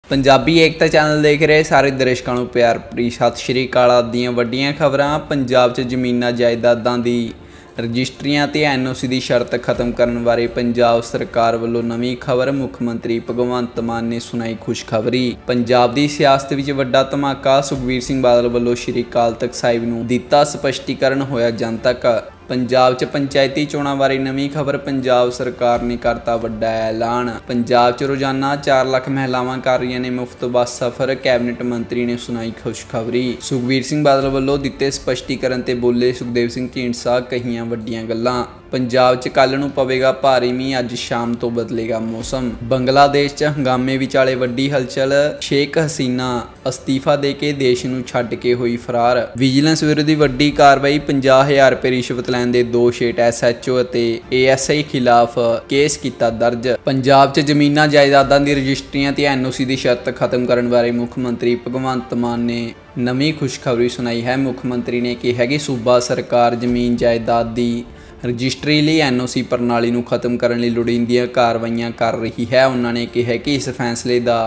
पंजाबी एकता channel देख रहे सारे दर्शकों को प्यार भरी सत श्री अकाल। दीआं वड्डियां खबरां। पंजाब च जमीनां जायदादां दी रजिस्ट्रियां ते NOC की शर्त खत्म करने बारे पंजाब सरकार वालों नवीं खबर। मुख मंत्री भगवंत मान ने सुनाई खुशखबरी। पंजाब की सियासत विच वड्डा धमाका। सुखबीर सिंह बादल वालों श्री अकाल तख्त साहिब नूं दिता स्पष्टीकरण होया जनतक। पंजाब च पंचायती चोणां बारे नवीं खबर। पंजाब सरकार ने करता वड्डा ऐलान। पंजाब च रोजाना 4 लाख महिलावां कर रही ने मुफ्त बस सफर। कैबिनेट मंत्री ने सुनाई खुशखबरी। सुखबीर सिंह बादल वालों दिते स्पष्टीकरण ते बोले सुखदेव सिंह ढींडसा कहियां वड्डियां गल्लां। पंजाब च कल नूं पवेगा भारी मींह, अज शाम तो बदलेगा मौसम। बंगलादेश च हंगामे विचाले वड्डी हलचल। शेख हसीना अस्तीफा दे के देश नूं छड्ड के होई फरार। विजिलेंस विरुद्ध वड्डी कार्रवाई। 50,000 रुपए रिश्वत लैण दे दोष हेठ SHO ते ASI खिलाफ केस कीता दर्ज। पंजाब च जमीनां जायदादां दी रजिस्ट्रियां ते NOC दी शर्त खत्म करन बारे मुख मंत्री भगवंत मान ने नवीं खुशखबरी सुनाई है। मुख मंत्री ने कहा कि सूबा सरकार जमीन जायदाद दी रजिस्ट्री लिए NOC प्रणाली नूं खत्म करने लई लोड़ींदियां कार्रवाइयां कर रही है। उन्होंने कहा कि इस फैसले का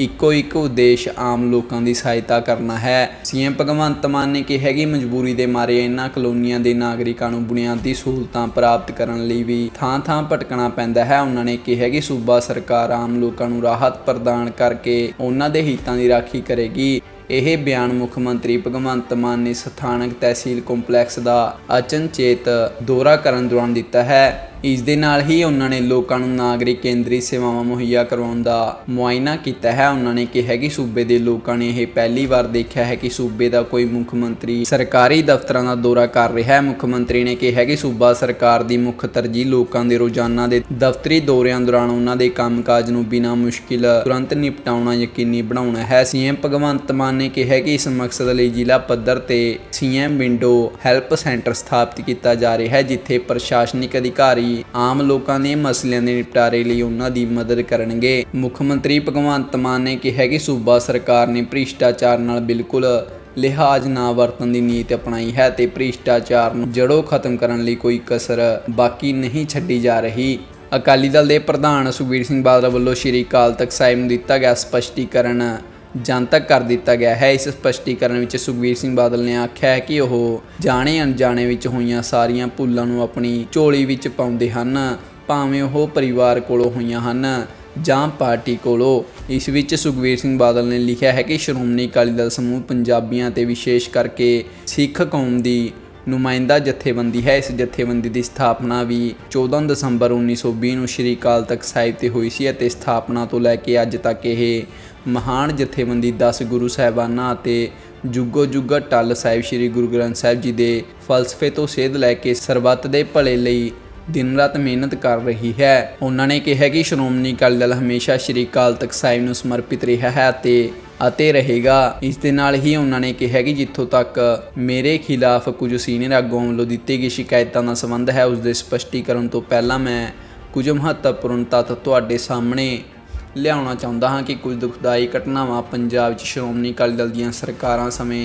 एक उद्देश्य आम लोगों की सहायता करना है। CM भगवंत मान ने कहा कि मजबूरी के मारे इन्हां कलोनियां के नागरिकों को बुनियादी सहूलतां प्राप्त करने लई भी थां भटकना पैंदा है। उन्होंने कहा कि सूबा सरकार आम लोगों को राहत प्रदान करके उन्हां दे हितां की राखी करेगी। यह बयान मुख मंत्री भगवंत मान ने स्थानक तहसील कंपलैक्स का अचनचेत दौरा करन दौरान दिता है। इस दे नाल ही उन्होंने लोगों को नागरिक केंद्री सेवावां मुहैया करवाउण दा मुआयना किया है। उन्होंने कहा कि सूबे के लोगों ने यह पहली बार देखा है कि सूबे का कोई मुख मंत्री सरकारी दफ्तरां का दौरा कर रहा है। मुख मंत्री ने कहा कि सूबा सरकार की मुख तरजीह लोगों के रोजाना के दफ्तरी दौरियां दौरान उन्होंने कामकाज नूं बिना मुश्किल तुरंत निपटाउणा यकीनी बनाउणा है। CM भगवंत मान ने कहा कि इस मकसद लई जिला पद्धर ते CM विंडो हैल्प सेंटर स्थापित किया जा रहा है, जिथे प्रशासनिक अधिकारी आम लोगों के मसलिਆਂ ਦੇ निपटारे ਲਈ ਉਹਨਾਂ ਦੀ मदद ਕਰਨਗੇ। मुख मंत्री भगवंत मान ने कहा कि सूबा सरकार ने भ्रिष्टाचार नाल बिल्कुल लिहाज ना वरतन की नीति अपनाई है ते भ्रिष्टाचार नूं जड़ों खत्म करने लई कोई कसर बाकी नहीं छड्डी जा रही। अकाली दल के प्रधान सुखबीर सिंह बादल वालों श्री अकाल तख्त साहिब नूं दिता गया स्पष्टीकरण जनतक कर दिता गया है। इस स्पष्टीकरण में सुखबीर सिंह बादल ने आख्या है कि वह जाने अनजाने विच होईयां सारियां भुल्लां नूं अपनी झोली विच पाउंदे हन, भावें वह परिवार कोलों होईयां हन जां पार्टी कोलों। इस विच सुखबीर सिंह बादल ने लिखा है कि श्रोमणी अकाली दल समूह पंजाबियों ते विशेष करके सिख कौम की नुमाइंदा जथेबंदी है। इस जथेबंदी की स्थापना भी 14 दसंबर 1920 ਨੂੰ श्री अकाल तख्त साहिब ते हुई सी ਅਤੇ स्थापना तो लैके अज तक यह महान जथेबंदी 10 गुरु साहिबाना ਅਤੇ जुगो जुग टल साहिब श्री गुरु ग्रंथ साहिब जी के फलसफे तो सेध लैके सरबत के भले ਲਈ दिन रात मेहनत कर रही है। उन्होंने कहा कि श्रोमणी अकाली दल हमेशा श्री अकाल तख्त साहिब नूं समर्पित रहा है ਅਤੇ रहेगा। इस दे नाल ही उन्होंने कहा कि जिथों तक मेरे खिलाफ कुछ सीनियर आगुओं वालों दी गई शिकायतों का संबंध है, उसके स्पष्टीकरण तो पहला मैं कुछ महत्वपूर्ण तत्थ तुहाडे सामने लियाउणा चाहुंदा हाँ कि कुछ दुखदाई घटनावां पंजाब च श्रोमणी अकाली दल दीआं सरकारां समय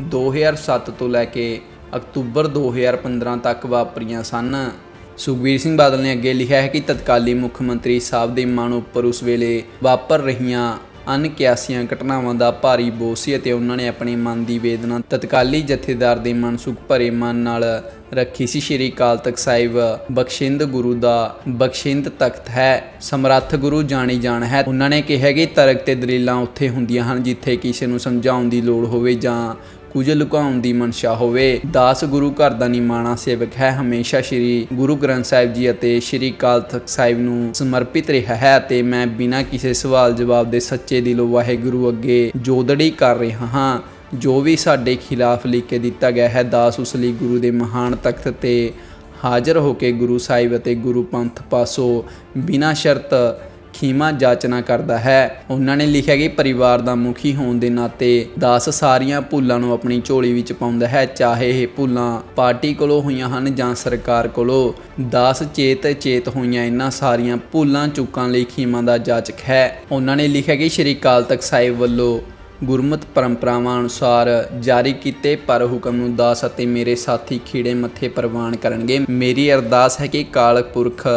2007 तो लैके अक्तूबर 2015 तक वापरियां सन। सुखबीर सिंह बादल ने अगे लिखा है कि तत्काली मुख मंत्री साहब के मन उपर उस वेले वापर रहियां अनकियासियां घटनावां का भारी बोझ सी ਅਤੇ ਉਹਨਾਂ ने अपने मन की वेदना तत्काली जथेदार के मनसुख भरे मन नाल रखी सी। श्री अकाल तख्त साहिब बख्शिंद गुरु का बख्शिंद तख्त है, समर्थ गुरु जानी जान है। उन्होंने कहा कि तर्क ते दलीलां उत्थे हुंदियां हन जिथे किसी नूं समझाउण दी लोड़ होवे जां कुछ लुकाउण दी मनशा होवे। दास गुरु घर दा निमाणा सेवक है, हमेशा श्री गुरु ग्रंथ साहिब जी ਅਤੇ श्री अकाल तख्त साहिब नूं समर्पित रहा है ਅਤੇ मैं बिना किसी सवाल जवाब दे सच्चे दिलों वाहिगुरू अगे जोदड़ी कर रहा हाँ। जो भी साडे खिलाफ लिख के दिता गया है, दास उस लई गुरु के महान तख्त ते हाज़र होकर गुरु साहिब ਅਤੇ गुरु पंथ पासों बिना शर्त खीमा जाचना करता है। उन्होंने लिखा कि परिवार का मुखी होने के नाते दास सारियां भुल्लां नूं अपनी झोली विच पाउंदा है, चाहे ये भुल्लां पार्टी कोलों होईयां हन जां सरकार कोलों। दास चेत होईयां इन्हां सारियां भुल्लां चुकां लई खीमा दा जाचक है। उन्होंने लिखा कि श्री अकाल तख्त साहिब वल्लों गुरमत परंपरावां अनुसार जारी किए पर हुक्म नूं दास अते मेरे साथी खीड़े मत्थे प्रवान करनगे। मेरी अरदास है कि काल पुरख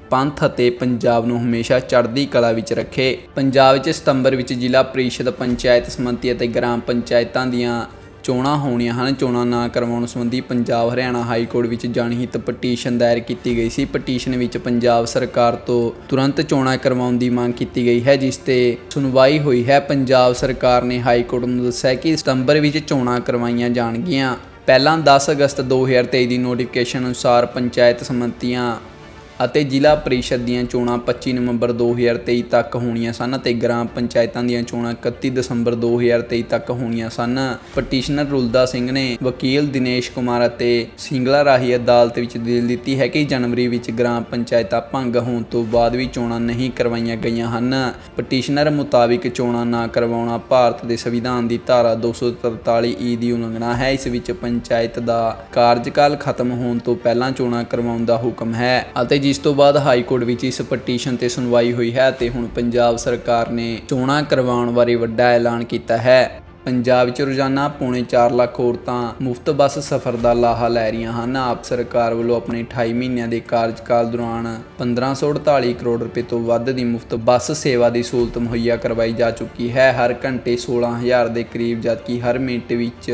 ਪੰਥ ਅਤੇ ਪੰਜਾਬ ਨੂੰ ਹਮੇਸ਼ਾ ਚੜ੍ਹਦੀ ਕਲਾ ਵਿੱਚ ਰੱਖੇ। ਪੰਜਾਬ ਵਿੱਚ ਸਤੰਬਰ ਵਿੱਚ ਜ਼ਿਲ੍ਹਾ ਪ੍ਰੀਸ਼ਦ, ਪੰਚਾਇਤ ਸਮਿਤੀ ਅਤੇ ਗ੍ਰਾਮ ਪੰਚਾਇਤਾਂ ਦੀਆਂ ਚੋਣਾਂ ਹੋਣੀਆਂ ਹਨ। ਚੋਣਾਂ ਨਾ ਕਰਵਾਉਣ ਸੰਬੰਧੀ ਪੰਜਾਬ ਹਰਿਆਣਾ ਹਾਈ ਕੋਰਟ ਵਿੱਚ ਜਨਹਿਤ ਪਟੀਸ਼ਨ ਦਾਇਰ ਕੀਤੀ ਗਈ ਸੀ। ਪਟੀਸ਼ਨ ਵਿੱਚ ਪੰਜਾਬ ਸਰਕਾਰ ਤੋਂ ਤੁਰੰਤ ਚੋਣਾਂ ਕਰਵਾਉਣ ਦੀ ਮੰਗ ਕੀਤੀ ਗਈ ਹੈ, ਜਿਸ ਤੇ ਸੁਣਵਾਈ ਹੋਈ ਹੈ। ਪੰਜਾਬ ਸਰਕਾਰ ਨੇ ਹਾਈ ਕੋਰਟ ਨੂੰ ਦੱਸਿਆ ਕਿ ਸਤੰਬਰ ਵਿੱਚ ਚੋਣਾਂ ਕਰਵਾਈਆਂ ਜਾਣਗੀਆਂ। ਪਹਿਲਾਂ 10 ਅਗਸਤ 2023 ਦੀ ਨੋਟੀਫਿਕੇਸ਼ਨ ਅਨੁਸਾਰ ਪੰਚਾਇਤ ਸਮਿਤੀਆਂ ਅਤੇ ਜ਼ਿਲ੍ਹਾ ਪ੍ਰੀਸ਼ਦ ਦੀਆਂ ਚੋਣਾਂ 25 ਨਵੰਬਰ 2023 ਤੱਕ ਹੋਣੀਆਂ ਸਨ ਅਤੇ ਗ੍ਰਾਮ ਪੰਚਾਇਤਾਂ ਦੀਆਂ ਚੋਣਾਂ 31 ਦਸੰਬਰ 2023 ਤੱਕ ਹੋਣੀਆਂ ਸਨ। ਪਟੀਸ਼ਨਰ ਰੁਲਦਾ ਸਿੰਘ ਨੇ ਵਕੀਲ ਦਿਨੇਸ਼ ਕੁਮਾਰ ਅਤੇ ਸਿੰਗਲਾ ਰਾਹੀਂ ਅਦਾਲਤ ਵਿੱਚ ਦਲੀਲ ਦਿੱਤੀ ਹੈ ਕਿ ਜਨਵਰੀ ਵਿੱਚ ਗ੍ਰਾਮ ਪੰਚਾਇਤਾਂ ਭੰਗ ਹੋਣ ਤੋਂ ਬਾਅਦ ਵੀ ਚੋਣਾਂ ਨਹੀਂ ਕਰਵਾਈਆਂ ਗਈਆਂ ਹਨ। ਪਟੀਸ਼ਨਰ ਮੁਤਾਬਿਕ ਚੋਣਾਂ ਨਾ ਕਰਵਾਉਣਾ ਭਾਰਤ ਦੇ ਸੰਵਿਧਾਨ ਦੀ ਧਾਰਾ 243E ਦੀ ਉਲੰਘਣਾ ਹੈ। ਇਸ ਵਿੱਚ ਪੰਚਾਇਤ ਦਾ ਕਾਰਜਕਾਲ ਖਤਮ ਹੋਣ ਤੋਂ ਪਹਿਲਾਂ ਚੋਣਾਂ ਕਰਵਾਉਣ ਦਾ ਹੁਕਮ ਹੈ ਅਤੇ ਜਿਸ ਤੋਂ ਬਾਅਦ ਹਾਈ ਕੋਰਟ ਵਿੱਚ ਇਸ ਪਟੀਸ਼ਨ ਤੇ ਸੁਣਵਾਈ ਹੋਈ ਹੈ ਅਤੇ ਹੁਣ ਪੰਜਾਬ ਸਰਕਾਰ ਨੇ ਚੋਣਾਂ ਕਰਵਾਉਣ ਬਾਰੇ ਵੱਡਾ ਐਲਾਨ ਕੀਤਾ ਹੈ। ਪੰਜਾਬ ਵਿੱਚ ਰੋਜ਼ਾਨਾ ਪੌਣੇ 4 ਲੱਖ ਔਰਤਾਂ ਮੁਫਤ ਬੱਸ ਸਫ਼ਰ ਦਾ ਲਾਹਾ ਲੈ ਰਹੀਆਂ ਹਨ। ਆਪ ਸਰਕਾਰ ਵੱਲੋਂ ਆਪਣੇ 28 ਮਹੀਨਿਆਂ ਦੇ ਕਾਰਜਕਾਲ ਦੌਰਾਨ 1548 ਕਰੋੜ ਰੁਪਏ ਤੋਂ ਵੱਧ ਦੀ ਮੁਫਤ ਬੱਸ ਸੇਵਾ ਦੀ ਸਹੂਲਤ ਮੁਹੱਈਆ ਕਰਵਾਈ ਜਾ ਚੁੱਕੀ ਹੈ। ਹਰ ਘੰਟੇ 16,000 ਦੇ ਕਰੀਬ, ਜਦਕਿ ਹਰ ਮਿੰਟ ਵਿੱਚ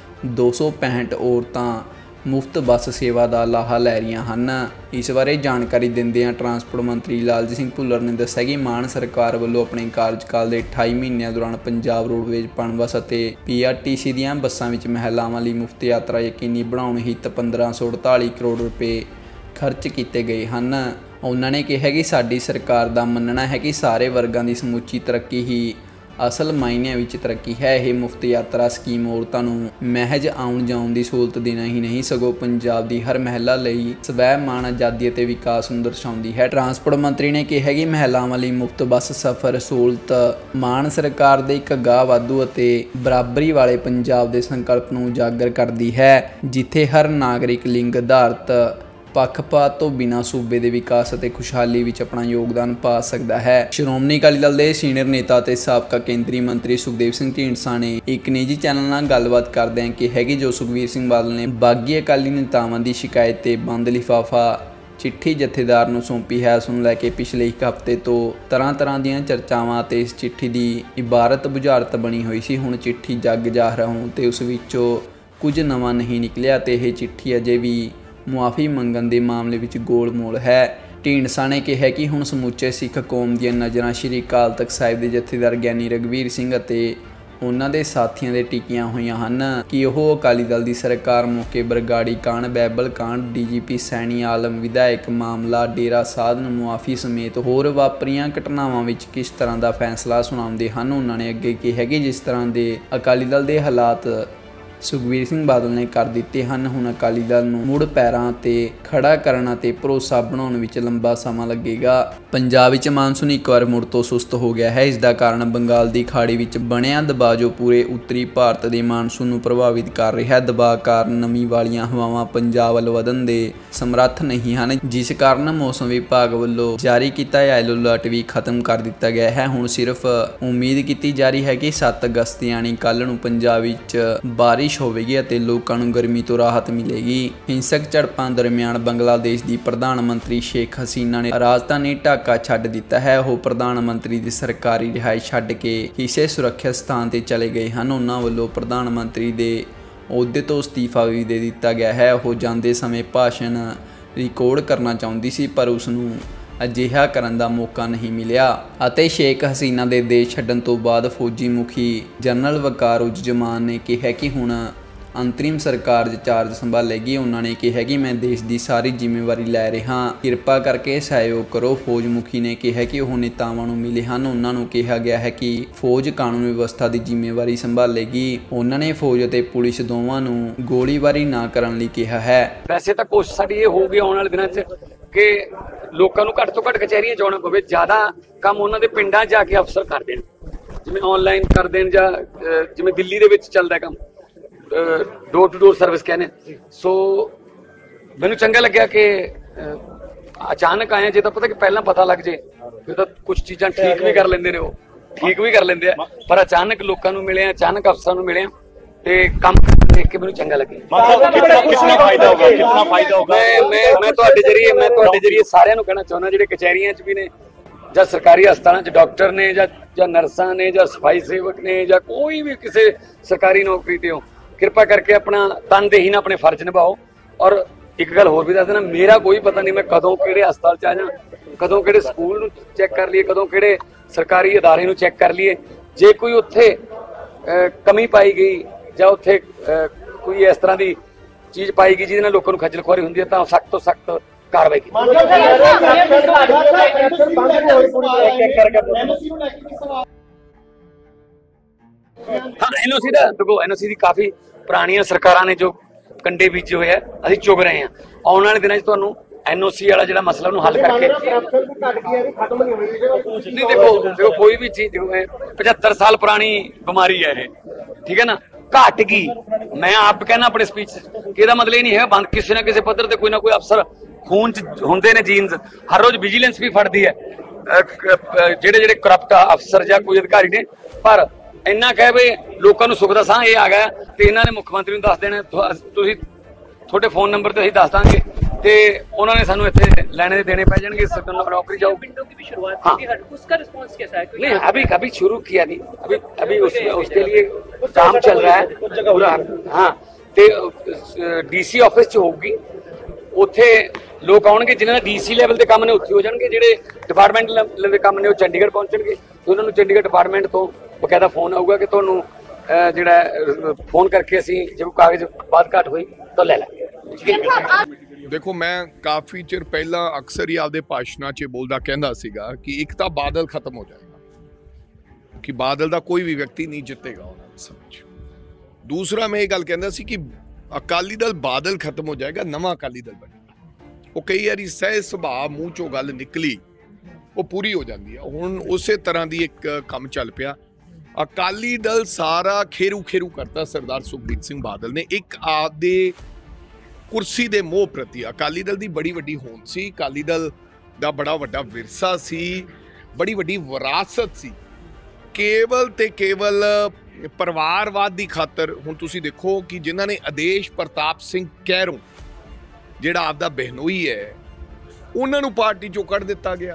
265 ਔਰਤਾਂ ਮੁਫਤ ਬੱਸ ਸੇਵਾ ਦਾ ਲਾਹਾ ਲੈ ਰਹੀਆਂ ਹਨ। ਇਸ ਬਾਰੇ ਜਾਣਕਾਰੀ ਦਿੰਦਿਆਂ ਟਰਾਂਸਪੋਰਟ ਮੰਤਰੀ ਲਾਲਜੀਤ ਸਿੰਘ ਭੁੱਲਰ ਨੇ ਦੱਸਿਆ ਕਿ ਮਾਨ ਸਰਕਾਰ ਵੱਲੋਂ ਆਪਣੇ ਕਾਰਜਕਾਲ ਦੇ 28 ਮਹੀਨਿਆਂ ਦੌਰਾਨ ਪੰਜਾਬ ਰੋਡਵੇਜ਼, ਪਣਬੱਸ ਅਤੇ PRTC ਦੀਆਂ ਬੱਸਾਂ ਵਿੱਚ ਮਹਿਲਾਵਾਂ ਲਈ ਮੁਫਤ ਯਾਤਰਾ ਯਕੀਨੀ ਬਣਾਉਣ ਹਿੱਤ 1548 ਕਰੋੜ ਰੁਪਏ ਖਰਚ ਕੀਤੇ ਗਏ ਹਨ। ਉਹਨਾਂ ਨੇ ਕਿਹਾ ਕਿ ਸਾਡੀ ਸਰਕਾਰ ਦਾ ਮੰਨਣਾ ਹੈ ਕਿ ਸਾਰੇ ਵਰਗਾਂ ਦੀ ਸਮੁੱਚੀ ਤਰੱਕੀ ਹੀ ਅਸਲ ਮਾਇਨਿਆਂ ਵਿੱਚ ਤਰੱਕੀ ਹੈ। ਇਹ ਮੁਫਤ ਯਾਤਰਾ ਸਕੀਮ ਔਰਤਾਂ ਨੂੰ ਮਹਿਜ ਆਉਣ ਜਾਣ ਦੀ ਸਹੂਲਤ ਦੇਣਾ ਹੀ ਨਹੀਂ, ਸਗੋਂ ਪੰਜਾਬ ਦੀ ਹਰ ਮਹਿਲਾ ਲਈ ਸਵੈ ਮਾਣ, ਆਜ਼ਾਦੀ ਅਤੇ ਵਿਕਾਸ ਨੂੰ ਦਰਸਾਉਂਦੀ ਹੈ। ਟਰਾਂਸਪੋਰਟ ਮੰਤਰੀ ਨੇ ਕਿਹਾ ਕਿ ਮਹਿਲਾਵਾਂ ਲਈ ਮੁਫਤ ਬੱਸ ਸਫ਼ਰ ਸਹੂਲਤ ਮਾਨ ਸਰਕਾਰ ਦੇ ਇੱਕ ਅਗਾਂਹ ਵਾਧੂ ਅਤੇ ਬਰਾਬਰੀ ਵਾਲੇ ਪੰਜਾਬ ਦੇ ਸੰਕਲਪ ਨੂੰ ਉਜਾਗਰ ਕਰਦੀ ਹੈ, ਜਿੱਥੇ ਹਰ ਨਾਗਰਿਕ ਲਿੰਗ ਆਧਾਰਿਤ ਪੱਖਪਾਤ ਤੋਂ ਬਿਨਾਂ ਸੂਬੇ ਦੇ ਵਿਕਾਸ ਅਤੇ ਖੁਸ਼ਹਾਲੀ ਵਿੱਚ ਆਪਣਾ ਯੋਗਦਾਨ ਪਾ ਸਕਦਾ ਹੈ। ਸ਼੍ਰੋਮਣੀ ਅਕਾਲੀ ਦਲ ਦੇ ਸੀਨੀਅਰ ਨੇਤਾ ਅਤੇ ਸਾਬਕਾ ਕੇਂਦਰੀ ਮੰਤਰੀ ਸੁਖਦੇਵ ਸਿੰਘ ਢੀਂਡਸਾ ਨੇ ਇੱਕ ਨਿੱਜੀ ਚੈਨਲ ਨਾਲ ਗੱਲਬਾਤ ਕਰਦਿਆਂ ਕਿਹਾ ਕਿ ਜੋ ਸੁਖਬੀਰ ਸਿੰਘ ਬਾਦਲ ਨੇ ਬਾਗੀ ਅਕਾਲੀ ਨੇਤਾਵਾਂ ਦੀ ਸ਼ਿਕਾਇਤ ਤੇ ਬੰਦ ਲਿਫਾਫਾ ਚਿੱਠੀ ਜਥੇਦਾਰ ਨੂੰ ਸੌਂਪੀ ਹੈ, ਉਸ ਨੂੰ ਲੈ ਕੇ ਪਿਛਲੇ ਇੱਕ ਹਫ਼ਤੇ ਤੋਂ ਤਰ੍ਹਾਂ ਦੀਆਂ ਚਰਚਾਵਾਂ ਅਤੇ ਇਸ ਚਿੱਠੀ ਦੀ ਇਬਾਰਤ ਬੁਝਾਰਤ ਬਣੀ ਹੋਈ ਸੀ। ਹੁਣ ਚਿੱਠੀ ਜੱਗ ਜ਼ਾਹਰ ਹੋਣ ਤੇ ਉਸ ਵਿੱਚੋਂ ਕੁਝ ਨਵਾਂ ਨਹੀਂ ਨਿਕਲਿਆ ਤੇ ਇਹ ਚਿੱਠੀ ਅਜੇ ਵੀ ਮੁਆਫੀ ਮੰਗਣ ਦੇ ਮਾਮਲੇ ਵਿੱਚ ਗੋਲ-ਮੋਲ ਹੈ। ਢੀਂਡਸਾ ਨੇ ਕਿਹਾ ਕਿ ਹੁਣ ਸਮੁੱਚੇ ਸਿੱਖ ਕੌਮ ਦੀਆਂ ਨਜ਼ਰਾਂ ਸ਼੍ਰੀ ਅਕਾਲ ਤਖ਼ਤ ਸਾਹਿਬ ਦੇ ਜਥੇਦਾਰ ਗਿਆਨੀ ਰਘਬੀਰ ਸਿੰਘ ਅਤੇ ਉਹਨਾਂ ਦੇ ਸਾਥੀਆਂ ਦੇ ਟਿਕੀਆਂ ਹੋਈਆਂ ਹਨ ਕਿ ਉਹ ਅਕਾਲੀ ਦਲ ਦੀ ਸਰਕਾਰ ਮੌਕੇ ਬਰਗਾੜੀ ਕਾਂਡ, ਬਾਈਬਲ ਕਾਂਡ, DGP ਸੈਣੀ ਆਲਮ ਵਿਧਾਇਕ ਮਾਮਲਾ, ਡੇਰਾ ਸਾਧ ਨੂੰ ਮੁਆਫੀ ਸਮੇਤ ਹੋਰ ਵਾਪਰੀਆਂ ਘਟਨਾਵਾਂ ਵਿੱਚ ਕਿਸ ਤਰ੍ਹਾਂ ਦਾ ਫੈਸਲਾ ਸੁਣਾਉਂਦੇ ਹਨ। ਉਹਨਾਂ ਨੇ ਅੱਗੇ ਕਿਹਾ ਕਿ ਜਿਸ ਤਰ੍ਹਾਂ ਦੇ ਅਕਾਲੀ ਦਲ ਦੇ ਹਾਲਾਤ ਸੁਖਬੀਰ ਸਿੰਘ ਬਾਦਲ ਨੇ ਕਰ ਦਿੱਤੇ ਹਨ, ਹੁਣ ਅਕਾਲੀ ਦਲ ਨੂੰ ਮੁੜ ਪੈਰਾਂ 'ਤੇ ਖੜਾ ਕਰਨ ਅਤੇ ਭਰੋਸਾ ਬਣਾਉਣ ਵਿੱਚ ਲੰਬਾ ਸਮਾਂ ਲੱਗੇਗਾ। ਪੰਜਾਬ ਵਿੱਚ ਮਾਨਸੂਨ ਇੱਕ ਵਾਰ ਮੁੜ ਤੋਂ ਸੁਸਤ ਹੋ ਗਿਆ ਹੈ। ਇਸ ਦਾ ਕਾਰਨ ਬੰਗਾਲ ਦੀ ਖਾੜੀ ਵਿੱਚ ਬਣਿਆ ਦਬਾਅ ਜੋ ਪੂਰੇ ਉੱਤਰੀ ਭਾਰਤ ਦੇ ਮਾਨਸੂਨ ਨੂੰ ਪ੍ਰਭਾਵਿਤ ਕਰ ਰਿਹਾ ਹੈ। ਦਬਾਅ ਕਾਰਨ ਨਮੀ ਵਾਲੀਆਂ ਹਵਾਵਾਂ ਪੰਜਾਬ ਵੱਲ ਵਧਣ ਦੇ ਸਮਰੱਥ ਨਹੀਂ ਹਨ, ਜਿਸ ਕਾਰਨ ਮੌਸਮ ਵਿਭਾਗ ਵੱਲੋਂ ਜਾਰੀ ਕੀਤਾ ਯੈਲੋ ਅਲਰਟ ਵੀ ਖਤਮ ਕਰ ਦਿੱਤਾ ਗਿਆ ਹੈ। ਹੁਣ ਸਿਰਫ ਉਮੀਦ ਕੀਤੀ ਜਾ ਰਹੀ ਹੈ ਕਿ 7 ਅਗਸਤ ਯਾਨੀ ਕੱਲ੍ਹ ਨੂੰ ਪੰਜਾਬ ਵਿੱਚ ਬਾਰਿਸ਼ ਹੋਵੇਗੀ ਅਤੇ ਲੋਕਾਂ ਨੂੰ ਗਰਮੀ ਤੋਂ ਰਾਹਤ ਮਿਲੇਗੀ। ਹਿੰਸਕ ਝੜਪਾਂ ਦਰਮਿਆਨ ਬੰਗਲਾਦੇਸ਼ ਦੀ ਪ੍ਰਧਾਨ ਮੰਤਰੀ ਸ਼ੇਖ ਹਸੀਨਾ ਨੇ ਰਾਜਧਾਨੀ ਢਾਕਾ ਛੱਡ ਦਿੱਤਾ ਹੈ। ਉਹ ਪ੍ਰਧਾਨ ਮੰਤਰੀ ਦੀ ਸਰਕਾਰੀ ਰਿਹਾਇਸ਼ ਛੱਡ ਕੇ ਕਿਸੇ ਸੁਰੱਖਿਅਤ ਸਥਾਨ ਤੇ ਚਲੇ ਗਏ ਹਨ। ਉਹਨਾਂ ਵੱਲੋਂ ਪ੍ਰਧਾਨ ਮੰਤਰੀ ਦੇ ਅਹੁਦੇ ਤੋਂ ਅਸਤੀਫਾ ਵੀ ਦੇ ਦਿੱਤਾ ਗਿਆ ਹੈ। ਉਹ ਜਾਂਦੇ ਸਮੇਂ ਭਾਸ਼ਣ ਰਿਕਾਰਡ ਕਰਨਾ ਚਾਹੁੰਦੀ ਸੀ, ਪਰ ਉਸ ਨੂੰ ਅਜਿਹਾ ਕਰਨ ਦਾ ਮੌਕਾ ਨਹੀਂ ਮਿਲਿਆ ਅਤੇ ਸ਼ੇਖ ਹਸੀਨਾ ਦੇ ਦੇਸ਼ ਛੱਡਣ ਤੋਂ ਬਾਅਦ ਫੌਜੀ ਮੁਖੀ ਜਨਰਲ ਵਕਾਰੁਜ਼ਮਾਨ ਨੇ ਕਿਹਾ ਕਿ ਹੁਣ ਅੰਤਰਿਮ ਸਰਕਾਰ ਚਾਰਜ ਸੰਭਾਲੇਗੀ। ਉਹਨਾਂ ਨੇ ਕਿਹਾ ਕਿ ਮੈਂ ਦੇਸ਼ ਦੀ ਸਾਰੀ ਜ਼ਿੰਮੇਵਾਰੀ ਲੈ ਰਿਹਾ, ਕਿਰਪਾ ਕਰਕੇ ਸਹਿਯੋਗ ਕਰੋ। ਫੌਜ ਮੁਖੀ ਨੇ ਕਿਹਾ ਕਿ ਉਹ ਨੇਤਾਵਾਂ ਨੂੰ ਮਿਲੇ ਹਨ। ਉਹਨਾਂ ਨੂੰ ਕਿਹਾ ਗਿਆ ਹੈ ਕਿ ਫੌਜ ਕਾਨੂੰਨ ਵਿਵਸਥਾ ਦੀ ਜ਼ਿੰਮੇਵਾਰੀ ਸੰਭਾਲੇਗੀ। ਉਹਨਾਂ ਨੇ ਫੌਜ ਅਤੇ ਪੁਲਿਸ ਦੋਵਾਂ ਨੂੰ ਗੋਲੀਬਾਰੀ ਨਾ ਕਰਨ ਲਈ ਕਿਹਾ ਹੈ। ਵੈਸੇ ਤਾਂ ਕੋਸ਼ਿਸ਼ ਸਾਡੀ ਇਹ ਹੋਊਗੀ ਆਉਣ ਵਾਲੇ ਦਿਨਾਂ 'ਚ ਕਿ ਲੋਕਾਂ ਨੂੰ ਘੱਟ ਤੋਂ ਘੱਟ ਕਚਹਿਰੀਆਂ 'ਚ ਆਉਣਾ ਪਵੇ, ਜ਼ਿਆਦਾ ਕੰਮ ਉਹਨਾਂ ਦੇ ਪਿੰਡਾਂ 'ਚ ਜਾ ਕੇ ਅਫਸਰ ਕਰ ਦੇਣ, ਜਿਵੇਂ ਆਨਲਾਈਨ ਕਰ ਦੇਣ ਜਾਂ ਜਿਵੇਂ ਦਿੱਲੀ ਦੇ ਵਿੱਚ ਚੱਲਦਾ ਕੰਮ ਡੋਰ ਟੂ ਡੋਰ ਸਰਵਿਸ ਕਹਿੰਦੇ। ਸੋ ਮੈਨੂੰ ਚੰਗਾ ਲੱਗਿਆ ਕਿ ਅਚਾਨਕ ਆਏ, ਜੇ ਤਾਂ ਪਤਾ ਕਿ ਪਹਿਲਾਂ ਪਤਾ ਲੱਗ ਜੇ ਫਿਰ ਤਾਂ ਕੁਝ ਚੀਜ਼ਾਂ ਠੀਕ ਵੀ ਕਰ ਲੈਂਦੇ ਨੇ, ਉਹ ਠੀਕ ਵੀ ਕਰ ਲੈਂਦੇ ਆ, ਪਰ ਅਚਾਨਕ ਲੋਕਾਂ ਨੂੰ ਮਿਲੇ, ਅਚਾਨਕ ਅਫਸਰਾਂ ਨੂੰ ਮਿਲੇ ਤੇ ਕੰਮ ਦੇਖ ਕੇ ਮੈਨੂੰ ਚੰਗਾ ਲੱਗੇ। कितना फायदा होगा, कितना फायदा होगा? ਮੈਂ ਤੁਹਾਡੇ ਜਰੀਏ ਸਾਰਿਆਂ ਨੂੰ ਕਹਿਣਾ ਚਾਹੁੰਦਾ ਜਿਹੜੇ ਕਚਹਿਰੀਆਂ 'ਚ ਵੀ ਨੇ ਜਾਂ ਸਰਕਾਰੀ ਹਸਪਤਾਲਾਂ 'ਚ ਡਾਕਟਰ ਨੇ ਜਾਂ ਨਰਸਾਂ ਨੇ ਜਾਂ ਸਫਾਈ ਸੇਵਕ ਨੇ ਜਾਂ ਕੋਈ ਵੀ ਕਿਸੇ ਸਰਕਾਰੀ ਨੌਕਰੀ ਤੇ ਹੋ, ਕਿਰਪਾ ਕਰਕੇ ਆਪਣਾ ਤਨਦੇਹੀ ਨਾਲ ਆਪਣੇ ਫਰਜ਼ ਨਿਭਾਓ। ਔਰ ਇੱਕ ਗੱਲ ਹੋਰ ਵੀ ਦੱਸ ਦੇਣਾ, ਮੇਰਾ ਕੋਈ ਪਤਾ ਨਹੀਂ ਮੈਂ ਕਦੋਂ ਕਿਹੜੇ ਹਸਪਤਾਲ 'ਚ ਆ ਜਾ, ਕਦੋਂ ਕਿਹੜੇ ਸਕੂਲ ਨੂੰ ਚੈੱਕ ਕਰ ਲਈਏ, ਕਦੋਂ ਕਿਹੜੇ ਸਰਕਾਰੀ ਅਦਾਰੇ ਨੂੰ ਚੈੱਕ ਕਰ ਲਈਏ। ਜੇ ਕੋਈ ਉੱਥੇ ਕਮੀ ਪਾਈ ਗਈ ਜਾਂ ਉੱਥੇ ਕੋਈ ਇਸ ਤਰ੍ਹਾਂ ਦੀ ਚੀਜ਼ ਪਾਈ ਗਈ ਜਿਹਦੇ ਨਾਲ ਲੋਕਾਂ ਨੂੰ ਖੱਜਲ ਖੁਆਰੀ ਹੁੰਦੀ ਹੈ ਤਾਂ ਸਖਤ ਤੋਂ ਸਖਤ ਕਾਰਵਾਈ ਕੀਤੀ। ਐਨਓਸੀ ਦੀ ਕਾਫੀ ਪੁਰਾਣੀਆਂ ਸਰਕਾਰਾਂ ਨੇ ਜੋ ਕੰਡੇ ਬੀਜੇ ਹੋਏ ਆ, ਅਸੀਂ ਚੁਗ ਰਹੇ ਹਾਂ। ਆਉਣ ਵਾਲੇ ਦਿਨਾਂ 'ਚ ਤੁਹਾਨੂੰ ਐਨਓਸੀ ਵਾਲਾ ਜਿਹੜਾ ਮਸਲਾ ਉਹਨੂੰ ਹੱਲ ਕਰਕੇ ਨਹੀਂ, ਦੇਖੋ ਕੋਈ ਵੀ ਚੀਜ਼ 75 ਸਾਲ ਪੁਰਾਣੀ ਬਿਮਾਰੀ ਹੈ ਇਹ, ਠੀਕ ਹੈ ਨਾ, ਘਟ ਗਈ। ਮੈਂ ਆਪ ਕਹਿਣਾ ਆਪਣੇ ਸਪੀਚ ਕਿ ਇਹਦਾ ਮਤਲਬ ਇਹ ਨਹੀਂ ਹੈ ਬੰਦ, ਕਿਸੇ ਨਾ ਕਿਸੇ ਪੱਧਰ ਤੇ ਕੋਈ ਨਾ ਕੋਈ ਅਫਸਰ ਖੂਨ ਚ ਹੁੰਦੇ ਨੇ ਜੀਨਸ, ਹਰ ਰੋਜ਼ ਵਿਜੀਲੈਂਸ ਵੀ ਫੜਦੀ ਹੈ ਜਿਹੜੇ ਕਰਪਟ ਅਫਸਰ ਜਾਂ ਕੋਈ ਅਧਿਕਾਰੀ ਨੇ। ਪਰ ਇੰਨਾ ਕਹਿ ਵੀ ਲੋਕਾਂ ਨੂੰ ਸੁੱਖ ਦਾ ਸਾਹ ਇਹ ਆ ਗਿਆ ਤੇ ਇਹਨਾਂ ਨੇ ਮੁੱਖ ਮੰਤਰੀ ਨੂੰ ਦੱਸ ਦੇਣਾ, ਤੁਸੀਂ ਤੁਹਾਡੇ ਫੋਨ ਨੰਬਰ ਤੇ ਅਸੀਂ ਦੱਸ ਦਾਂਗੇ ਤੇ ਉਹਨਾਂ ਨੇ ਸਾਨੂੰ ਇੱਥੇ ਲੈਣੇ ਦੇ देने पड़ जाएंगे, नौकरी जाओ। विंडो की भी शुरुआत की थी, उसका रिस्पांस कैसा है? नहीं, अभी शुरू किया नहीं, अभी उसके लिए काम चल रहा है पूरा। हाँ, ਤੇ ਡੀਸੀ ਆਫਿਸ 'ਚ ਹੋਊਗੀ, ਉੱਥੇ ਲੋਕ ਆਉਣਗੇ ਜਿਨ੍ਹਾਂ ਦਾ ਡੀਸੀ ਲੈਵਲ ਦੇ ਕੰਮ ਨੇ ਉੱਥੇ ਹੋ ਜਾਣਗੇ, ਜਿਹੜੇ ਡਿਪਾਰਟਮੈਂਟ ਲੈਵਲ ਦੇ ਕੰਮ ਨੇ ਉਹ ਚੰਡੀਗੜ੍ਹ ਪਹੁੰਚਣਗੇ ਤੇ ਉਹਨਾਂ ਨੂੰ ਚੰਡੀਗੜ੍ਹ ਡਿਪਾਰਟਮੈਂਟ ਤੋਂ ਬਕਾਇਦਾ ਫੋਨ ਆਊਗਾ ਕਿ ਤੁਹਾਨੂੰ ਜਿਹੜਾ ਫੋਨ ਕਰਕੇ ਅਸੀਂ ਜੇ ਕੋਈ ਕਾਗਜ਼ ਬਾਤ ਘਾਟ ਹੋਈ ਤਾਂ ਲੈ ਲਾਂਗੇ। देखो, मैं काफ़ी चिर पहला अक्सर ही आपदे भाषणां 'ਚ बोलदा कहंदा सीगा कि एक तो बादल खत्म हो जाएगा कि बादल दा कोई भी व्यक्ति नहीं जितेगा उन्हां दी समझ। दूसरा मैं ये गल कहंदा सी कि अकाली दल बादल खत्म हो जाएगा, नवां अकाली दल बनेगा। वो कई बारी सह सुभाव मूँह चों गल निकली वो पूरी हो जाती है। हुण उसे तरह की एक काम चल पिया, अकाली दल सारा खेरू खेरू करता सरदार सुखबीर सिंह बादल ने। एक आपदे कुर्सी दे मोह प्रति अकाली दल दी बड़ी वड्डी होंद सी, अकाली दल दा बड़ा वड्डा विरसा सी, बड़ी वड्डी विरासत सी। केवल ते केवल परिवारवाद दी खातर हुण तुसीं देखो कि जिन्हां ने आदेश प्रताप सिंह कैरों जिहड़ा आपदा बहनोई है उन्हां नूं पार्टी चों कढ दित्ता गया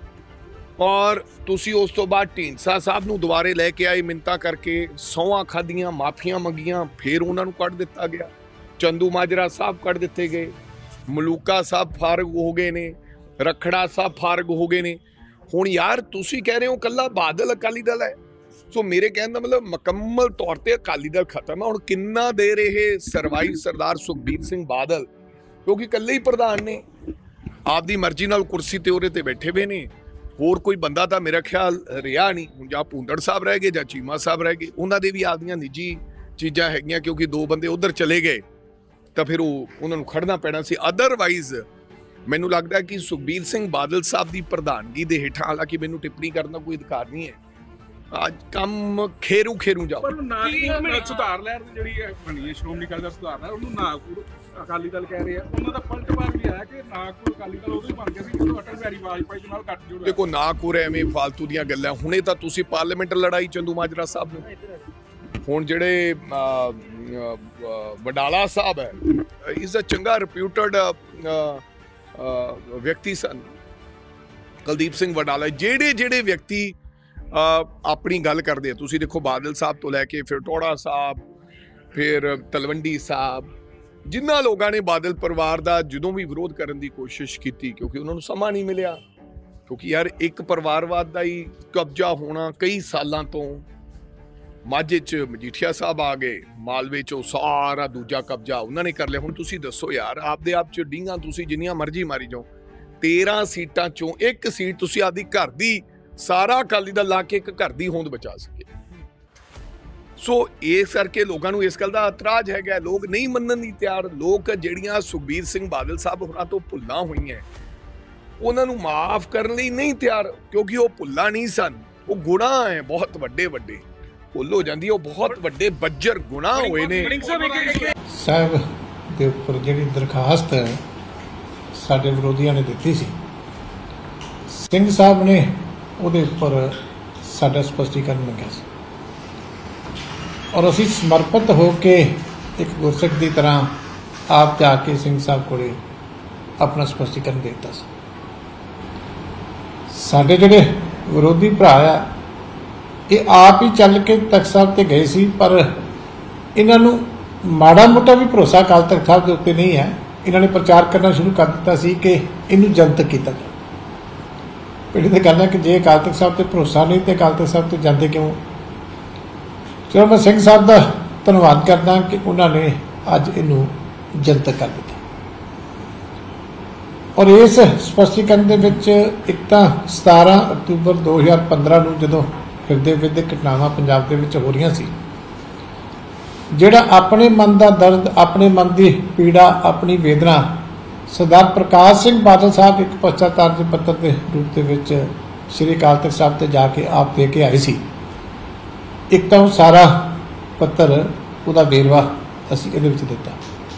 और तुसीं उस तो बाद ढींडसा साहब नूं दुबारे लैके आए, मिन्नतां करके सौंहां खाधियां, माफियां मंगियां, फिर उन्हां नूं कढ दित्ता गया। चंदू माजरा साहब कढ़ दिते गए, मलूका साहब फारग हो गए ने, रखड़ा साहब फारग हो गए ने। हुण यार तुसी कह रहे हो कल्ला बादल अकाली दल है, सो मेरे कहने का मतलब मुकम्मल तौर पर अकाली दल खत्म है। हुण किन्ना देर ये सरवाइव सरदार सुखबीर सिंह बादल क्योंकि कल्ले ही प्रधान ने आपदी मर्जी नाल कुर्सी ते उहदे ते बैठे हुए ने, होर कोई बंदा तां मेरा ख्याल रिहा नहीं। हुण जां भूंदड़ साहब रह गए जां चीमा साहब रह गए, उन्हां दे भी आपदियां निजी चीज़ां हैगियां क्योंकि दो बंदे उधर चले गए तो फिर उन्होंने खड़ना पैना सी। अदरवाइज मैनू लगता है कि सुखबीर सिंह बादल साहब की प्रधानगी के हेठां, हालांकि मैनू टिप्पणी करना कोई अधिकार नहीं है, आज कम खेरू खेरू जाओ। सुधार लहर ਜਿਹੜੀ ਬਣੀ ਹੈ ਸ਼੍ਰੋਮਣੀ ਅਕਾਲੀ ਦਲ ਸੁਧਾਰ ਲਹਿਰ, ਉਹਨੂੰ ਨਾਗਪੁਰ ਅਕਾਲੀ ਦਲ ਕਹਿ ਰਹੇ ਆ। ਉਹਨਾਂ ਦਾ ਪਲਟਵਾਰ ਵੀ ਆਇਆ ਕਿ ਨਾਗਪੁਰ ਅਕਾਲੀ ਦਲ ਉਦੋਂ ਹੀ ਬਣ ਗਿਆ ਸੀ ਜਦੋਂ ਅਟਲ ਬਿਹਾਰੀ ਵਾਜਪਾਈ ਦੇ ਨਾਲ ਗੱਠਜੋੜ ਹੋਇਆ। ਦੇਖੋ ਨਾਗਪੁਰ ਐਵੇਂ ਫालतू ਦੀਆਂ ਗੱਲਾਂ, ਹੁਣੇ ਤਾਂ ਤੁਸੀਂ ਪਾਰਲੀਮੈਂਟ ਲੜਾਈ ਚੰਦੂ ਮਾਜਰਾ ਸਾਹਿਬ ਨੂੰ, ਹੁਣ ਜਿਹੜੇ ਵਡਾਲਾ ਸਾਹਿਬ ਹੈ ਇਜ਼ ਅ ਚੰਗਾ ਰਿਪਿਊਟਡ ਵਿਅਕਤੀ ਸਨ, ਕੁਲਦੀਪ ਸਿੰਘ ਵਡਾਲਾ। ਜਿਹੜੇ ਵਿਅਕਤੀ ਆਪਣੀ ਗੱਲ ਕਰਦੇ ਆ, ਤੁਸੀਂ ਦੇਖੋ ਬਾਦਲ ਸਾਹਿਬ ਤੋਂ ਲੈ ਕੇ ਫਿਰ ਟੋੜਾ ਸਾਹਿਬ, ਫਿਰ ਤਲਵੰਡੀ ਸਾਹਿਬ, ਜਿਨ੍ਹਾਂ ਲੋਕਾਂ ਨੇ ਬਾਦਲ ਪਰਿਵਾਰ ਦਾ ਜਦੋਂ ਵੀ ਵਿਰੋਧ ਕਰਨ ਦੀ ਕੋਸ਼ਿਸ਼ ਕੀਤੀ ਕਿਉਂਕਿ ਉਹਨਾਂ ਨੂੰ ਸਮਾਂ ਨਹੀਂ ਮਿਲਿਆ, ਕਿਉਂਕਿ ਯਾਰ ਇੱਕ ਪਰਿਵਾਰਵਾਦ ਦਾ ਹੀ ਕਬਜ਼ਾ ਹੋਣਾ ਕਈ ਸਾਲਾਂ ਤੋਂ। ਮਾਝੇ 'ਚ ਮਜੀਠੀਆ ਸਾਹਿਬ ਆ ਗਏ, ਮਾਲਵੇ 'ਚੋਂ ਸਾਰਾ ਦੂਜਾ ਕਬਜ਼ਾ ਉਹਨਾਂ ਨੇ ਕਰ ਲਿਆ। ਹੁਣ ਤੁਸੀਂ ਦੱਸੋ ਯਾਰ, ਆਪਦੇ ਆਪ 'ਚ ਡੀਂਗਾਂ ਤੁਸੀਂ ਜਿੰਨੀਆਂ ਮਰਜ਼ੀ ਮਾਰੀ ਜਾਓ, 13 ਸੀਟਾਂ 'ਚੋਂ ਇੱਕ ਸੀਟ ਤੁਸੀਂ ਆਪਦੀ ਘਰ ਦੀ ਸਾਰਾ ਅਕਾਲੀ ਦਲ ਲਾ ਕੇ ਇੱਕ ਘਰ ਦੀ ਹੋਂਦ ਬਚਾ ਸਕੇ। ਸੋ ਇਸ ਕਰਕੇ ਲੋਕਾਂ ਨੂੰ ਇਸ ਗੱਲ ਦਾ ਇਤਰਾਜ਼ ਹੈਗਾ, ਲੋਕ ਨਹੀਂ ਮੰਨਣ ਦੀ ਤਿਆਰ। ਲੋਕ ਜਿਹੜੀਆਂ ਸੁਖਬੀਰ ਸਿੰਘ ਬਾਦਲ ਸਾਹਿਬ ਹੋਰਾਂ ਤੋਂ ਭੁੱਲਾਂ ਹੋਈਆਂ ਉਹਨਾਂ ਨੂੰ ਮਾਫ ਕਰਨ ਲਈ ਨਹੀਂ ਤਿਆਰ, ਕਿਉਂਕਿ ਉਹ ਭੁੱਲਾਂ ਨਹੀਂ ਸਨ, ਉਹ ਗੁਨਾਹ ਹੈ ਬਹੁਤ ਵੱਡੇ ਵੱਡੇ। ਭੁੱਲ ਹੋ ਜਾਂਦੀ, ਉਹ ਬਹੁਤ ਵੱਡੇ ਬੱਜਰ ਗੁਨਾਹ ਹੋਏ ਨੇ। ਸਾਹਿਬ ਦੇ ਉੱਪਰ ਜਿਹੜੀ ਦਰਖਾਸਤ ਹੈ ਸਾਡੇ ਵਿਰੋਧੀਆਂ ਨੇ ਦਿੱਤੀ ਸੀ, ਸਿੰਘ ਸਾਹਿਬ ਨੇ ਉਹਦੇ ਉੱਪਰ ਸਾਡਾ ਸਪਸ਼ਟੀਕਰਨ ਮੰਗਿਆ ਸੀ ਔਰ ਅਸੀਂ ਸਮਰਪਿਤ ਹੋ ਕੇ ਇੱਕ ਗੁਰਸਿੱਖ ਦੀ ਤਰ੍ਹਾਂ ਆਪ ਜਾ ਕੇ ਸਿੰਘ ਸਾਹਿਬ ਕੋਲੇ ਆਪਣਾ ਸਪਸ਼ਟੀਕਰਨ ਦੇ ਦਿੱਤਾ ਸੀ। ਸਾਡੇ ਜਿਹੜੇ ਵਿਰੋਧੀ ਭਰਾ ਆ ਇਹ ਆਪ ਹੀ ਚੱਲ ਕੇ ਤਖ਼ਤ ਸਾਹਿਬ ਤੇ ਗਏ ਸੀ, ਪਰ ਇਹਨਾਂ ਨੂੰ ਮਾੜਾ ਮੋਟਾ ਵੀ ਭਰੋਸਾ ਅਕਾਲ ਤਖ਼ਤ ਸਾਹਿਬ ਦੇ ਉੱਤੇ ਨਹੀਂ ਹੈ। ਇਹਨਾਂ ਨੇ ਪ੍ਰਚਾਰ ਕਰਨਾ ਸ਼ੁਰੂ ਕਰ ਦਿੱਤਾ ਸੀ ਕਿ ਇਹਨੂੰ ਜਨਤਕ ਕੀਤਾ ਜਾਵੇ। ਪਹਿਲੀ ਤਾਂ ਗੱਲ ਹੈ ਕਿ ਜੇ ਅਕਾਲ ਤਖ਼ਤ ਸਾਹਿਬ ਤੇ ਭਰੋਸਾ ਨਹੀਂ ਤੇ ਅਕਾਲ ਤਖ਼ਤ ਸਾਹਿਬ ਤੇ ਜਾਂਦੇ ਕਿਉਂ। ਚਲੋ ਮੈਂ ਸਿੰਘ ਸਾਹਿਬ ਦਾ ਧੰਨਵਾਦ ਕਰਦਾ ਕਿ ਉਹਨਾਂ ਨੇ ਅੱਜ ਇਹਨੂੰ ਜਨਤਕ ਕਰ ਦਿੱਤਾ। ਔਰ ਇਸ ਸਪਸ਼ਟੀਕਰਨ ਦੇ ਵਿੱਚ ਇੱਕ ਤਾਂ 17 ਅਕਤੂਬਰ 2015 ਨੂੰ ਜਦੋਂ ਹਿਰਦੇ ਵਿਦਿਕ ਘਟਨਾਵਾਂ ਪੰਜਾਬ ਦੇ ਵਿੱਚ ਹੋ ਰਹੀਆਂ ਸੀ, ਜਿਹੜਾ ਆਪਣੇ ਮਨ ਦਾ ਦਰਦ, ਆਪਣੇ ਮਨ ਦੀ ਪੀੜਾ, ਆਪਣੀ ਵੇਦਨਾ ਸਰਦਾਰ ਪ੍ਰਕਾਸ਼ ਸਿੰਘ ਬਾਦਲ ਸਾਹਿਬ ਇੱਕ ਪਛਤਾਤਾਪ ਪੱਤਰ ਦੇ ਰੂਪ ਦੇ ਵਿੱਚ ਸ੍ਰੀ ਅਕਾਲ ਤਖ਼ਤ ਸਾਹਿਬ ਤੇ ਜਾ ਕੇ ਆਪ ਦੇ ਕੇ ਆਏ ਸੀ। ਇੱਕ ਤਾਂ ਉਹ ਸਾਰਾ ਪੱਤਰ, ਉਹਦਾ ਵੇਰਵਾ ਅਸੀਂ ਇਹਦੇ ਵਿੱਚ ਦਿੱਤਾ।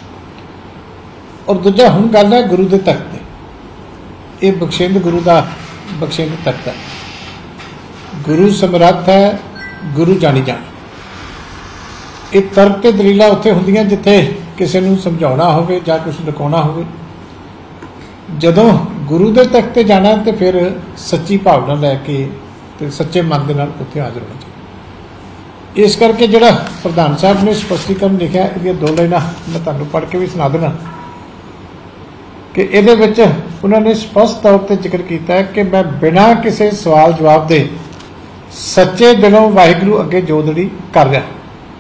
ਔਰ ਦੂਜਾ ਹੁਣ ਗੱਲ ਹੈ ਗੁਰੂ ਦੇ ਤਖਤ ਤੇ। ਇਹ ਬਖਸ਼ਿੰਦ ਗੁਰੂ ਦਾ ਬਖਸ਼ਿੰਦ ਤਖਤ ਹੈ। ਗੁਰੂ ਸਮਰੱਥ ਹੈ, ਗੁਰੂ ਜਾਣੀ ਜਾਣ। ਇਹ ਤਰਕ ਤੇ ਦਲੀਲਾਂ ਉੱਥੇ ਹੁੰਦੀਆਂ ਜਿੱਥੇ ਕਿਸੇ ਨੂੰ ਸਮਝਾਉਣਾ ਹੋਵੇ ਜਾਂ ਕੁਝ ਲੁਕਾਉਣਾ ਹੋਵੇ। ਜਦੋਂ ਗੁਰੂ ਦੇ ਤਖਤ ਤੇ ਜਾਣਾ ਤੇ ਫਿਰ ਸੱਚੀ ਭਾਵਨਾ ਲੈ ਕੇ ਤੇ ਸੱਚੇ ਮਨ ਦੇ ਨਾਲ ਉੱਥੇ ਹਾਜ਼ਰ ਹੋਣਾ ਚਾਹੀਦਾ। ਇਸ ਕਰਕੇ ਜਿਹੜਾ ਪ੍ਰਧਾਨ ਸਾਹਿਬ ਨੇ ਸਪਸ਼ਟੀਕਰਨ ਲਿਖਿਆ, ਇਹਦੀਆਂ 2 ਲਾਈਨਾਂ ਮੈਂ ਤੁਹਾਨੂੰ ਪੜ੍ਹ ਕੇ ਵੀ ਸੁਣਾ ਦੇਣਾ ਕਿ ਇਹਦੇ ਵਿੱਚ ਉਹਨਾਂ ਨੇ ਸਪਸ਼ਟ ਤੌਰ ਤੇ ਜ਼ਿਕਰ ਕੀਤਾ ਹੈ ਕਿ ਮੈਂ ਬਿਨਾਂ ਕਿਸੇ ਸਵਾਲ ਜਵਾਬ ਦੇ ਸੱਚੇ ਦਿਲੋਂ ਵਾਹਿਗੁਰੂ ਅੱਗੇ ਜੋਦੜੀ ਕਰ ਰਿਹਾ।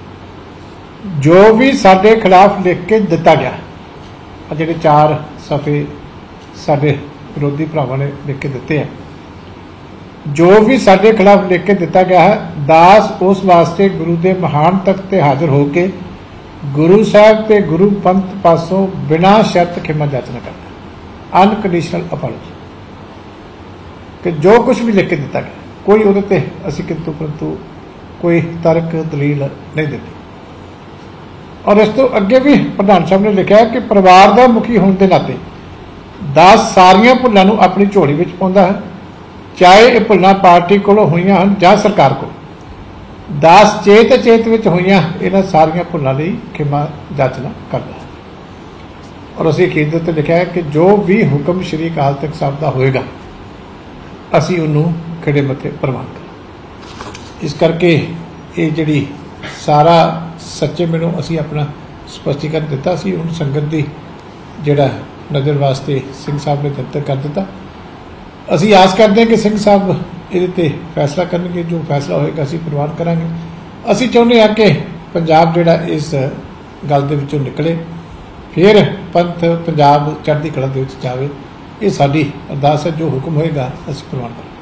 ਜੋ ਵੀ ਸਾਡੇ ਖਿਲਾਫ ਲਿਖ ਕੇ ਦਿੱਤਾ ਗਿਆ, ਆ ਜਿਹੜੇ 4 ਸਫ਼ੇ ਸਾਡੇ ਵਿਰੋਧੀ ਭਰਾਵਾਂ ਨੇ ਲਿਖ ਕੇ ਦਿੱਤੇ ਆ, ਜੋ ਵੀ ਸਾਡੇ ਖਿਲਾਫ ਲਿਖ ਕੇ ਦਿੱਤਾ ਗਿਆ ਹੈ, ਦਾਸ ਉਸ ਵਾਸਤੇ ਗੁਰੂ ਦੇ ਮਹਾਨ ਤਖਤ ਤੇ ਹਾਜ਼ਰ ਹੋ ਕੇ ਗੁਰੂ ਸਾਹਿਬ ਤੇ ਗੁਰੂ ਪੰਥ ਪਾਸੋਂ ਬਿਨਾਂ ਸ਼ਰਤ ਖਿਮਾ ਜਾਚਨਾ ਕਰਦਾ, ਅਨਕੰਡੀਸ਼ਨਲ ਅਪੋਲੋਜੀ। ਕਿ ਜੋ ਕੁਝ ਵੀ ਲਿਖ ਕੇ ਦਿੱਤਾ ਗਿਆ, ਕੋਈ ਉਹਦੇ ਤੇ ਅਸੀਂ ਕਿੰਤੂ ਪਰੰਤੂ ਕੋਈ ਤਰਕ ਦਲੀਲ ਨਹੀਂ ਦਿੱਤੀ। ਔਰ ਇਸ ਤੋਂ ਅੱਗੇ ਵੀ ਪ੍ਰਧਾਨ ਸਾਹਿਬ ਨੇ ਲਿਖਿਆ ਕਿ ਪਰਿਵਾਰ ਦਾ ਮੁਖੀ ਹੋਣ ਦੇ ਨਾਤੇ ਦਾਸ ਸਾਰੀਆਂ ਭੁੱਲਾਂ ਨੂੰ ਆਪਣੀ ਝੋਲੀ ਵਿੱਚ ਪਾਉਂਦਾ ਹੈ, ਚਾਹੇ ਇਹ ਭੁੱਲਾਂ ਪਾਰਟੀ ਕੋਲੋਂ ਹੋਈਆਂ ਹਨ ਜਾਂ ਸਰਕਾਰ ਕੋਲ। ਦਾਸ ਚੇਤ ਅਚੇਤ ਵਿੱਚ ਹੋਈਆਂ ਇਹਨਾਂ ਸਾਰੀਆਂ ਭੁੱਲਾਂ ਲਈ ਖਿਮਾ ਜਾਚਨਾ ਕਰਦਾ ਹੈ। ਔਰ ਅਸੀਂ ਅਖੀਰ ਦੇ ਉੱਤੇ ਲਿਖਿਆ ਹੈ ਕਿ ਜੋ ਵੀ ਹੁਕਮ ਸ਼੍ਰੀ ਅਕਾਲ ਤਖ਼ਤ ਸਾਹਿਬ ਦਾ ਹੋਏਗਾ ਅਸੀਂ ਉਹਨੂੰ ਖਿੜੇ ਮੱਥੇ ਪ੍ਰਵਾਨ ਕਰਾਂਗੇ। ਇਸ ਕਰਕੇ ਇਹ ਜਿਹੜੀ ਸਾਰਾ ਸੱਚੇ ਮੈਨੂੰ ਅਸੀਂ ਆਪਣਾ ਸਪਸ਼ਟੀਕਰਨ ਦਿੱਤਾ ਸੀ, ਹੁਣ ਸੰਗਤ ਦੀ ਜਿਹੜਾ ਨਜ਼ਰ ਵਾਸਤੇ ਸਿੰਘ ਸਾਹਿਬ ਨੇ ਦਫ਼ਤਰ ਕਰ ਦਿੱਤਾ। ਅਸੀਂ ਆਸ ਕਰਦੇ ਹਾਂ ਕਿ ਸਿੰਘ ਸਾਹਿਬ ਇਹਦੇ ਤੇ ਫੈਸਲਾ ਕਰਨਗੇ, ਜੋ ਫੈਸਲਾ ਹੋਏਗਾ ਅਸੀਂ ਪ੍ਰਵਾਨ ਕਰਾਂਗੇ। ਅਸੀਂ ਚਾਹੁੰਦੇ ਹਾਂ ਕਿ ਪੰਜਾਬ ਜਿਹੜਾ ਇਸ ਗੱਲ ਦੇ ਵਿੱਚੋਂ ਨਿਕਲੇ, ਫਿਰ ਪੰਥ ਪੰਜਾਬ ਚੜ੍ਹਦੀ ਕਲਾ ਦੇ ਵਿੱਚ ਜਾਵੇ। ਇਹ ਸਾਡੀ ਅਰਦਾਸ ਹੈ, ਜੋ ਹੁਕਮ ਹੋਏਗਾ ਅਸੀਂ ਪ੍ਰਵਾਨ ਕਰਾਂਗੇ।